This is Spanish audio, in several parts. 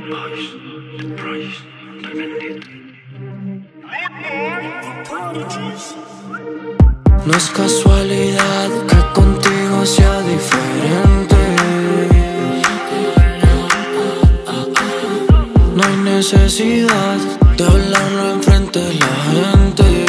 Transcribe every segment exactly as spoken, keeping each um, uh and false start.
Boys, The Price, Estoy bendito. No es casualidad que contigo sea diferente. No hay necesidad de hablarlo enfrente de la gente.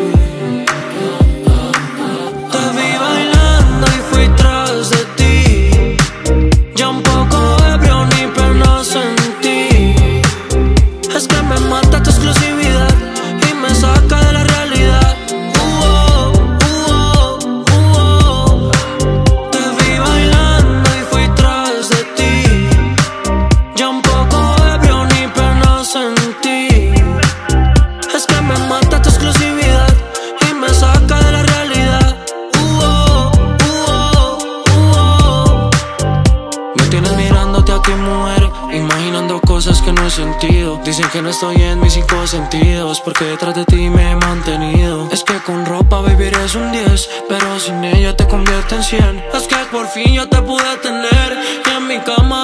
Te vi bailando y fui tras de ti. Ya un poco ebrio, ni pena sentí. Es que me mata tu exclusividad y me saca de la realidad. Uh-oh, uh-oh, uh-oh. Te vi bailando y fui tras de ti. Ya un poco ebrio, ni pena sentí. Es que me mata tu exclusividad y me saca de la realidad. Uh-oh, uh-oh, uh-oh. Me tienes mirándote aquí, mujer, imaginando cosas que no he sentido. Dicen que no estoy en mis cinco sentidos, porque detrás de ti me he mantenido. Es que con ropa, baby, eres un diez, pero sin ella te convierte en cien. Es que por fin yo te pude tener y en mi cama